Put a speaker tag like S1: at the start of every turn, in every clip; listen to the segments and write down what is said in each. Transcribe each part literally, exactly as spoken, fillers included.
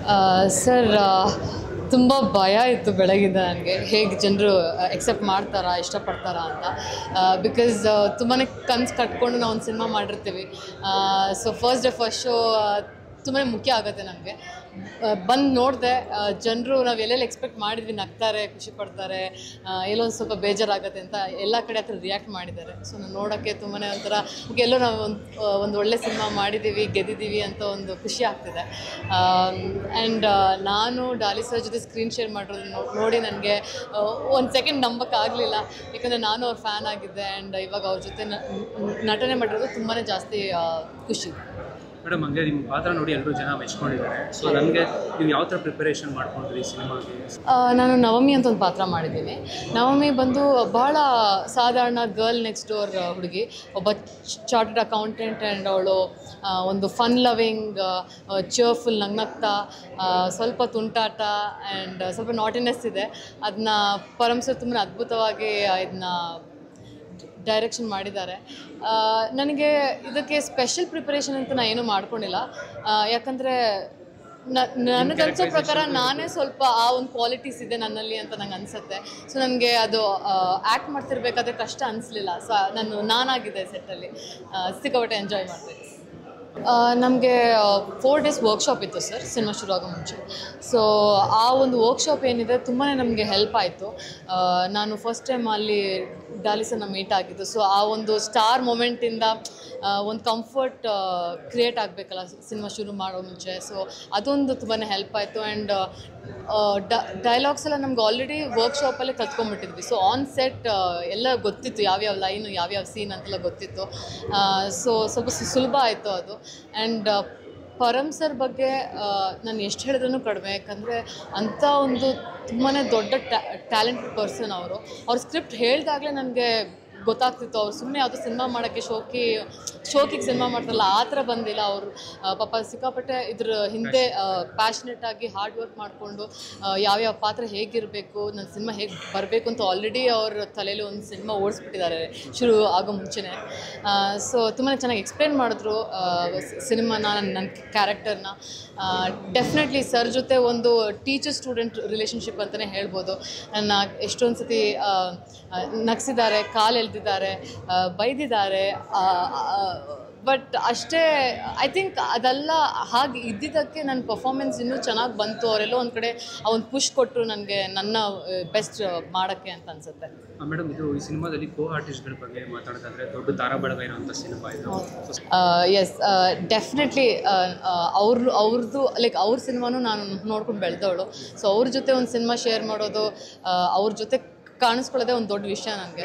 S1: Sir ತುಂಬ ಭಯ ಇತ್ತು ಬೆಳಗಿಂದ ನನಗೆ, ಹೇಗೆ ಜನರು ಎಕ್ಸೆಪ್ಟ್ ಮಾಡ್ತಾರಾ, ಇಷ್ಟಪಡ್ತಾರಾ ಅಂತ. ಬಿಕಾಸ್ ತುಂಬಾ ಕನ್ಸು ಕಟ್ಕೊಂಡು ನಾವು ಒಂದು ಸಿನಿಮಾ ಮಾಡಿರ್ತೀವಿ. So first day first show ತುಂಬಾ ಮುಖ್ಯ ಆಗುತ್ತೆ ನಮಗೆ. ಬಂದು ನೋಡಿದೆ ಜನರು ನಾವು ಎಲ್ಲೆಲ್ಲಿ ಎಕ್ಸ್ಪೆಕ್ಟ್ ಮಾಡಿದ್ವಿ, ನಗ್ತಾರೆ, ಖುಷಿ ಪಡ್ತಾರೆ, ಎಲ್ಲೋ ಒಂದು ಸ್ವಲ್ಪ ಬೇಜಾರಾಗುತ್ತೆ ಅಂತ ಎಲ್ಲ ಕಡೆ ಹತ್ರ ರಿಯಾಕ್ಟ್ ಮಾಡಿದ್ದಾರೆ. ಸೊ ನಾನು ನೋಡೋಕ್ಕೆ ತುಂಬಾ ಒಂಥರ ಎಲ್ಲೋ ನಾವು ಒಂದು ಒಂದು ಒಳ್ಳೆ ಸಿನಿಮಾ ಮಾಡಿದ್ದೀವಿ, ಗೆದ್ದಿದ್ದೀವಿ ಅಂತ ಒಂದು ಖುಷಿ ಆಗ್ತಿದೆ. ಆ್ಯಂಡ್ ನಾನು ಡಾಲಿ ಸರ್ ಜೊತೆ ಸ್ಕ್ರೀನ್ ಶೇರ್ ಮಾಡಿರೋದು ನೋಡಿ ನನಗೆ ಒಂದು ಸೆಕೆಂಡ್ ನಂಬೋಕ್ಕಾಗಲಿಲ್ಲ. ಯಾಕಂದರೆ ನಾನು ಅವ್ರ ಫ್ಯಾನ್ ಆಗಿದ್ದೆ. ಆ್ಯಂಡ್ ಇವಾಗ ಅವ್ರ ಜೊತೆ ನಟನೆ ಮಾಡಿರೋದು ತುಂಬಾ ಜಾಸ್ತಿ ಖುಷಿ.
S2: ಮೇಡಮ್, ಹಂಗೆ ನಿಮ್ಮ ಪಾತ್ರ ನೋಡಿ ಎಲ್ಲರೂ ಜನ ಮೆಚ್ಕೊಂಡಿದ್ದಾರೆ. ಸೊ ನನಗೆ ನೀವು ಯಾವ ಥರ ಪ್ರಿಪರೇಷನ್ ಮಾಡ್ಕೊಂಡ್ರಿ ಸಿನಿಮಾಗೆ?
S1: ನಾನು ನವಮಿ ಅಂತ ಒಂದು ಪಾತ್ರ ಮಾಡಿದ್ದೀನಿ. ನವಮಿ ಬಂದು ಭಾಳ ಸಾಧಾರಣ ಗರ್ಲ್ ನೆಕ್ಸ್ಟ್ ಡೋರ್ ಹುಡುಗಿ, ಒಬ್ಬ ಚಾರ್ಟರ್ಡ್ ಅಕೌಂಟೆಂಟ್. ಆ್ಯಂಡ್ ಅವಳು ಒಂದು ಫನ್ ಲವಿಂಗ್, ಚೇರ್ಫುಲ್, ನಗ್ನಗ್ತಾ, ಸ್ವಲ್ಪ ತುಂಟಾಟ ಆ್ಯಂಡ್ ಸ್ವಲ್ಪ ನಾಟಿನೆಸ್ ಇದೆ. ಅದನ್ನ ಪರಮ್ ಸರ್ ತುಂಬ ಅದ್ಭುತವಾಗಿ ಇದನ್ನ ಡೈರೆಕ್ಷನ್ ಮಾಡಿದ್ದಾರೆ. ನನಗೆ ಇದಕ್ಕೆ ಸ್ಪೆಷಲ್ ಪ್ರಿಪರೇಷನ್ ಅಂತ ನಾನು ಏನೂ ಮಾಡ್ಕೊಂಡಿಲ್ಲ. ಯಾಕಂದರೆ ನನಗನ್ಸೋ ಪ್ರಕಾರ ನಾನೇ ಸ್ವಲ್ಪ ಆ ಒಂದು ಕ್ವಾಲಿಟೀಸ್ ಇದೆ ನನ್ನಲ್ಲಿ ಅಂತ ನಂಗೆ ಅನಿಸುತ್ತೆ. ಸೊ ನನಗೆ ಅದು ಆ್ಯಕ್ಟ್ ಮಾಡ್ತಿರ್ಬೇಕಾದ್ರೆ ಕಷ್ಟ ಅನಿಸ್ಲಿಲ್ಲ. ಸೊ ನಾನು ನಾನಾಗಿದೆ ಸೆಟ್ಟಲ್ಲಿ, ಸಿಕ್ಕಾಪಟ್ಟೆ ಎಂಜಾಯ್ ಮಾಡ್ತೀನಿ. ನಮಗೆ ಫೋರ್ ಡೇಸ್ ವರ್ಕ್ಶಾಪ್ ಇತ್ತು ಸರ್, ಸಿನಿಮಾ ಶುರು ಆಗೋ ಮುಂಚೆ. ಸೊ ಆ ಒಂದು ವರ್ಕ್ಶಾಪ್ ಏನಿದೆ ತುಂಬಾ ನಮಗೆ ಹೆಲ್ಪ್ ಆಯಿತು. ನಾನು ಫಸ್ಟ್ ಟೈಮ್ ಅಲ್ಲಿ ಡಾಲಿಸನ್ನ ಮೀಟ್ ಆಗಿದ್ದು. ಸೊ ಆ ಒಂದು ಸ್ಟಾರ್ ಮೊಮೆಂಟಿಂದ ಒಂದು ಕಂಫರ್ಟ್ ಕ್ರಿಯೇಟ್ ಆಗಬೇಕಲ್ಲ ಸಿನಿಮಾ ಶುರು ಮಾಡೋ ಮುಂಚೆ. ಸೊ ಅದೊಂದು ತುಂಬಾ ಹೆಲ್ಪ್ ಆಯಿತು. ಆ್ಯಂಡ್ ಡೈಲಾಗ್ಸ್ ಎಲ್ಲ ನಮ್ಗೆ ಆಲ್ರೆಡಿ ವರ್ಕ್ಶಾಪಲ್ಲೇ ಕಲ್ತ್ಕೊಂಡ್ಬಿಟ್ಟಿದ್ವಿ. ಸೊ ಆನ್ ಸೆಟ್ ಎಲ್ಲ ಗೊತ್ತಿತ್ತು, ಯಾವ್ಯಾವ ಲೈನು, ಯಾವ್ಯಾವ ಸೀನ್ ಅಂತೆಲ್ಲ ಗೊತ್ತಿತ್ತು. ಸೊ ಸ್ವಲ್ಪ ಸುಲಭ ಆಯಿತು ಅದು. ಆ್ಯಂಡ್ ಪರಮ್ ಸರ್ ಬಗ್ಗೆ ನಾನು ಎಷ್ಟು ಹೇಳಿದ್ರೂ ಕಡಿಮೆ. ಯಾಕಂದರೆ ಅಂಥ ಒಂದು ತುಂಬಾ ದೊಡ್ಡ ಟ್ಯಾಲೆಂಟೆಡ್ ಪರ್ಸನ್ ಅವರು. ಅವ್ರ ಸ್ಕ್ರಿಪ್ಟ್ ಹೇಳಿದಾಗಲೇ ನನಗೆ ಗೊತ್ತಾಗ್ತಿತ್ತು. ಅವ್ರು ಸುಮ್ಮನೆ ಯಾವುದೋ ಸಿನಿಮಾ ಮಾಡೋಕ್ಕೆ ಶೋಕಿ ಶೋಕಿಗೆ ಸಿನಿಮಾ ಮಾಡ್ತಾರಲ್ಲ ಆ ಥರ ಬಂದಿಲ್ಲ. ಅವರು ಪಾಪ ಸಿಕ್ಕಾಪಟ್ಟೆ ಇದ್ರ ಹಿಂದೆ ಪ್ಯಾಷನೆಟ್ ಆಗಿ ಹಾರ್ಡ್ ವರ್ಕ್ ಮಾಡಿಕೊಂಡು ಯಾವ್ಯಾವ ಪಾತ್ರ ಹೇಗಿರಬೇಕು, ನನ್ನ ಸಿನಿಮಾ ಹೇಗೆ ಬರಬೇಕು ಅಂತ ಆಲ್ರೆಡಿ ಅವ್ರ ತಲೆಯಲ್ಲಿ ಒಂದು ಸಿನಿಮಾ ಓಡಿಸ್ಬಿಟ್ಟಿದ್ದಾರೆ ಶುರು ಆಗೋ ಮುಂಚೆನೇ. ಸೊ ತುಂಬಾ ಚೆನ್ನಾಗಿ ಎಕ್ಸ್ಪ್ಲೇನ್ ಮಾಡಿದ್ರು ಸಿನಿಮಾನ, ನನ್ನ ಕ್ಯಾರೆಕ್ಟರ್ನ. ಡೆಫಿನೆಟ್ಲಿ ಸರ್ ಜೊತೆ ಒಂದು ಟೀಚರ್ ಸ್ಟೂಡೆಂಟ್ ರಿಲೇಷನ್ಶಿಪ್ ಅಂತಲೇ ಹೇಳ್ಬೋದು. ನನ್ನ ಎಷ್ಟೊಂದು ಸತಿ ನಗಿಸಿದ್ದಾರೆ, ಕಾಲು ಎಳೆದಿದ್ದಾರೆ, ಬೈದಿದ್ದಾರೆ. ಬಟ್ ಅಷ್ಟೇ ಐ ಥಿಂಕ್ ಅದೆಲ್ಲ ಹಾಗೆ ಇದ್ದಿದ್ದಕ್ಕೆ ನನ್ನ ಪರ್ಫಾರ್ಮೆನ್ಸ್ ಇನ್ನೂ ಚೆನ್ನಾಗಿ ಬಂತು. ಅವರೆಲ್ಲೋ ಒಂದು ಕಡೆ ಆ ಒಂದು ಪುಷ್ ಕೊಟ್ಟರು ನನಗೆ ನನ್ನ ಬೆಸ್ಟ್ ಮಾಡೋಕ್ಕೆ ಅಂತ ಅನಿಸುತ್ತೆ.
S2: ಮೇಡಮ್, ಇದು ಈ ಸಿನಿಮಾದಲ್ಲಿ ಕೋ ಆರ್ಟಿಸ್ಟ್ಗಳ ಬಗ್ಗೆ ಮಾತಾಡೋದಾದ್ರೆ ದೊಡ್ಡ ತಾರಾಬಳಗ ಇರೋಂಥ ಸಿನಿಮಾ ಇದು.
S1: ಎಸ್, ಡೆಫಿನೆಟ್ಲಿ ಅವ್ರ ಅವ್ರದ್ದು ಲೈಕ್ ಅವ್ರ ಸಿನಿಮಾನು ನಾನು ನೋಡ್ಕೊಂಡು ಬೆಳೆದವಳು. ಸೊ ಅವ್ರ ಜೊತೆ ಒಂದು ಸಿನಿಮಾ ಶೇರ್ ಮಾಡೋದು, ಅವ್ರ ಜೊತೆ ಕಾಣಿಸ್ಕೊಳ್ಳೋದೇ ಒಂದು ದೊಡ್ಡ ವಿಷಯ ನನಗೆ.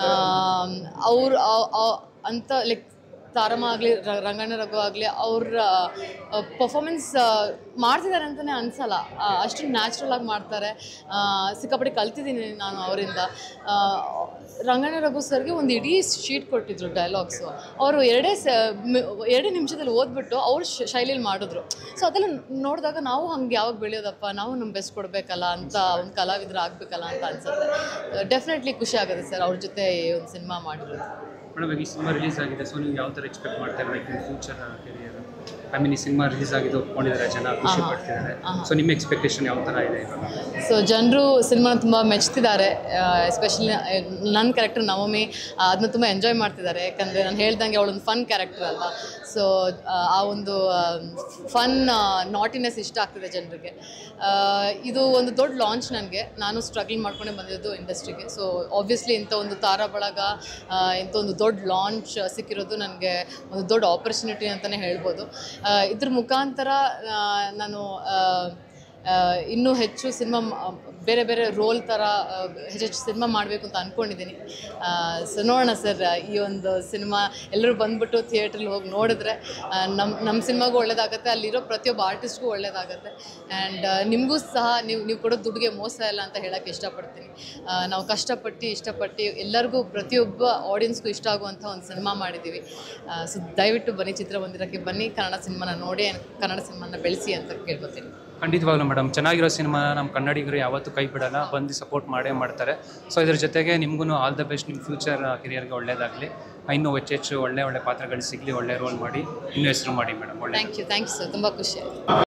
S1: ಅವ್ರು ಅಂತ ಲೈಕ್ ತಾರಮ್ಮ ಆಗಲಿ, ರಂಗಣ್ಣ ರಘು ಆಗಲಿ, ಅವ್ರ ಪರ್ಫಾಮೆನ್ಸ್ ಮಾಡ್ತಿದ್ದಾರೆ ಅಂತಲೇ ಅನಿಸಲ್ಲ. ಅಷ್ಟು ನ್ಯಾಚುರಲ್ ಆಗಿ ಮಾಡ್ತಾರೆ. ಸಿಕ್ಕಾಪಟ್ಟೆ ಕಲ್ತಿದ್ದೀನಿ ನಾನು ಅವರಿಂದ. ರಂಗಣ್ಣ ರಘು ಸರ್ಗೆ ಒಂದು ಇಡೀ ಶೀಟ್ ಕೊಟ್ಟಿದ್ರು ಡೈಲಾಗ್ಸು. ಅವರು ಎರಡೇ ಸ ಎರಡೇ ನಿಮಿಷದಲ್ಲಿ ಓದ್ಬಿಟ್ಟು ಅವ್ರ ಶೈಲಿಯಲ್ಲಿ ಮಾಡಿದ್ರು. ಸೊ ಅದೆಲ್ಲ ನೋಡಿದಾಗ ನಾವು ಹಂಗೆ ಯಾವಾಗ ಬೆಳೆಯೋದಪ್ಪ, ನಾವು ನಮ್ಮ ಬೆಸ್ಟ್ ಕೊಡಬೇಕಲ್ಲ ಅಂತ, ಒಂದು ಕಲಾವಿದ್ರು ಆಗಬೇಕಲ್ಲ ಅಂತ ಅನಿಸುತ್ತೆ. ಡೆಫಿನೆಟ್ಲಿ ಖುಷಿ ಆಗುತ್ತೆ ಸರ್ ಅವ್ರ ಜೊತೆ ಒಂದು ಸಿನಿಮಾ ಮಾಡಿರೋದು.
S2: ಮೇಡಮ್, ಈ ಸಿನಿಮಾ ರಿಲೀಸ್ ಆಗಿದೆ. ಸೊ ನೀವು ಯಾವ ಥರ ಎಕ್ಸ್ಪೆಕ್ಟ್ ಮಾಡ್ತಾರೆ ಲೈಕ್ ನಿಮ್ಮ ಫ್ಯೂಚರ್ ಕೆರಿಯರ್? ಐ ಮೀನ್ ಈ ಸಿನಿಮಾ ರಿಲೀಸ್ ಆಗಿದೆ, ಒಪ್ಕೊಂಡಿದ್ದಾರೆ, ಜನ ಖುಷಿ ಪಡ್ತಿದ್ದಾರೆ. ಸೊ ನಿಮ್ಮ ಎಕ್ಸ್ಪೆಕ್ಟೇಷನ್ ಯಾವ ಥರ ಇದೆ?
S1: ಸೊ ಜನರು ಸಿನಿಮಾನ ತುಂಬ ಮೆಚ್ತಿದ್ದಾರೆ. ಎಸ್ಪೆಷಲಿ ನನ್ನ ಕ್ಯಾರೆಕ್ಟರ್ ನವಮಿ ಅದನ್ನ ತುಂಬ ಎಂಜಾಯ್ ಮಾಡ್ತಿದ್ದಾರೆ. ಯಾಕಂದರೆ ನಾನು ಹೇಳ್ದಂಗೆ ಅವಳೊಂದು ಫನ್ ಕ್ಯಾರೆಕ್ಟರ್ ಅಲ್ವಾ. ಸೊ ಆ ಒಂದು ಫನ್ ನಾಟಿನೆಸ್ ಇಷ್ಟ ಆಗ್ತಿದೆ ಜನರಿಗೆ. ಇದು ಒಂದು ದೊಡ್ಡ ಲಾಂಚ್ ನನಗೆ. ನಾನು ಸ್ಟ್ರಗಲ್ ಮಾಡ್ಕೊಂಡೇ ಬಂದಿದ್ದು ಇಂಡಸ್ಟ್ರಿಗೆ. ಸೊ ಆಬ್ವಿಯಸ್ಲಿ ಇಂಥ ಒಂದು ತಾರಾ ಬಳಗ, ಇಂಥ ಒಂದು ದೊಡ್ಡ ಲಾಂಚ್ ಸಿಕ್ಕಿರೋದು ನನಗೆ ಒಂದು ದೊಡ್ಡ ಆಪರ್ಚುನಿಟಿ ಅಂತಲೇ ಹೇಳ್ಬೋದು. ಇದ್ರ ಮುಖಾಂತರ ನಾನು ಇನ್ನೂ ಹೆಚ್ಚು ಸಿನಿಮಾ, ಬೇರೆ ಬೇರೆ ರೋಲ್ ಥರ ಹೆಚ್ಚೆಚ್ಚು ಸಿನಿಮಾ ಮಾಡಬೇಕು ಅಂತ ಅಂದ್ಕೊಂಡಿದ್ದೀನಿ. ಸೊ ನೋಡೋಣ ಸರ್, ಈ ಒಂದು ಸಿನಿಮಾ ಎಲ್ಲರೂ ಬಂದುಬಿಟ್ಟು ಥಿಯೇಟ್ರಲ್ಲಿ ಹೋಗಿ ನೋಡಿದ್ರೆ ನಮ್ಮ ನಮ್ಮ ಸಿನಿಮಾಗೂ ಒಳ್ಳೇದಾಗುತ್ತೆ, ಅಲ್ಲಿರೋ ಪ್ರತಿಯೊಬ್ಬ ಆರ್ಟಿಸ್ಟ್ಗೂ ಒಳ್ಳೇದಾಗುತ್ತೆ. ಆ್ಯಂಡ್ ನಿಮಗೂ ಸಹ ನೀವು ನೀವು ಕೊಡೋ ದುಡ್ಡಿಗೆ ಮೋಸ ಇಲ್ಲ ಅಂತ ಹೇಳೋಕ್ಕೆ ಇಷ್ಟಪಡ್ತೀನಿ. ನಾವು ಕಷ್ಟಪಟ್ಟು ಇಷ್ಟಪಟ್ಟು ಎಲ್ಲರಿಗೂ, ಪ್ರತಿಯೊಬ್ಬ ಆಡಿಯನ್ಸ್ಗೂ ಇಷ್ಟ ಆಗುವಂಥ ಒಂದು ಸಿನಿಮಾ ಮಾಡಿದ್ದೀವಿ. ಸೊ ದಯವಿಟ್ಟು ಬನ್ನಿ, ಚಿತ್ರಮಂದಿರಕ್ಕೆ ಬನ್ನಿ, ಕನ್ನಡ ಸಿನಿಮಾನ ನೋಡಿ, ಕನ್ನಡ ಸಿನಿಮಾನ ಬೆಳೆಸಿ ಅಂತ ಕೇಳ್ಕೊತೀನಿ.
S2: ಖಂಡಿತವಾಗ್ಲೂ ಮೇಡಮ್, ಚೆನ್ನಾಗಿರೋ ಸಿನಿಮಾನ ನಮ್ಮ ಕನ್ನಡಿಗರು ಯಾವತ್ತೂ ಕೈ ಬಿಡೋಲ್ಲ, ಬಂದು ಸಪೋರ್ಟ್ ಮಾಡೇ ಮಾಡ್ತಾರೆ. ಸೊ ಇದ್ರ ಜೊತೆಗೆ ನಿಮಗೂ ಆಲ್ ದ ಬೆಸ್ಟ್, ನಿಮ್ಮ ಫ್ಯೂಚರ್ ಕೆರಿಯರ್ಗೆ ಒಳ್ಳೇದಾಗಲಿ. ಇನ್ನೂ ಹೆಚ್ಚೆಚ್ಚು ಒಳ್ಳೆ ಒಳ್ಳೆ ಪಾತ್ರಗಳು ಸಿಗಲಿ, ಒಳ್ಳೆ ರೋಲ್ ಮಾಡಿ ಇನ್ನೂ ಹೆಸರು ಮಾಡಿ ಮೇಡಮ್. ಒಳ್ಳೆ
S1: thank you thank you sir, ತುಂಬ ಖುಷಿ ಆಯಿತು.